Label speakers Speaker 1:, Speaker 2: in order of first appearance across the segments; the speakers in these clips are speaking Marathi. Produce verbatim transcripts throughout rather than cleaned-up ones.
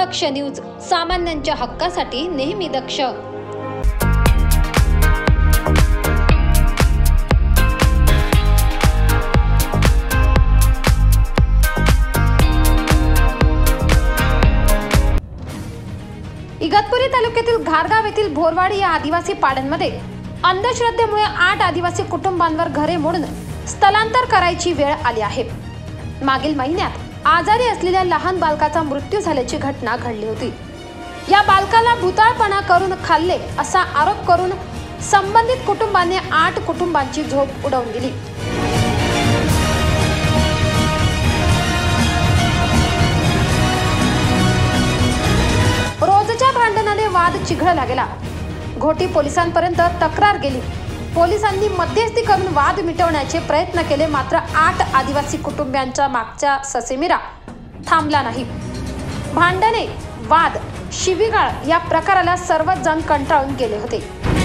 Speaker 1: दक्ष न्यूज, सामान्यांच्या हक्कासाठी नेहमी दक्ष। इगतपुरी तालुक्यातील घारगाव येथील भोरवाडी या आदिवासी पाड्यांमध्ये अंधश्रद्धेमुळे आठ आदिवासी कुटुंबांवर घरे मोडून स्थलांतर करायची वेळ आली आहे। मागील महिन्यात आजारी असलेल्या लहान बालकाचा मृत्यू झाल्याची घटना घडली होती। या बालकाला भुताळपणा करून खाल्ले असा आरोप करून संबंधित कुटुंबाने आठ कुटुंबांची झोप उडवून दिली। रोजच्या भांडणाने वाद चिघळला गेला। घोटी पोलिसांपर्यंत तक्रार गेली। पोलिसांनी मध्यस्थी करून वाद मिटवण्याचे प्रयत्न केले, मात्र आठ आदिवासी कुटुंबियांच्या मागचा ससेमिरा थांबला नाही। भांडणे, वाद, शिवीगाळ या प्रकाराला सर्वच जण कंटाळून गेले होते।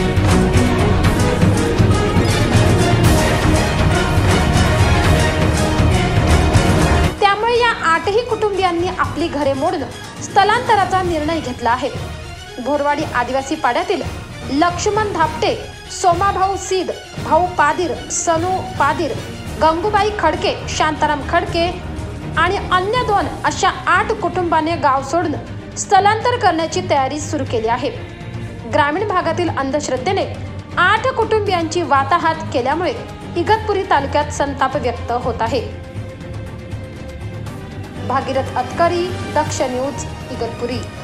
Speaker 1: त्यामुळे या आठही कुटुंबियांनी आपली घरे मोडून स्थलांतराचा निर्णय घेतला आहे। भोरवाडी आदिवासी पाड्यातील लक्ष्मण धापटे, सोमाभाऊ सीद, भाऊ पादीर, सनू पादीर, गंगूबाई खडके, शांताराम खडके आणि अन्य दोन अशा आठ कुटुंबाने गाव सोडून स्थलांतर करण्याची तयारी सुरू केली आहे। ग्रामीण भागातील अंधश्रद्धेने आठ कुटुंबियांची वाताहात केल्यामुळे इगतपुरी तालुक्यात संताप व्यक्त होत आहे। भागीरथ अतकरी, दक्ष न्यूज, इगतपुरी।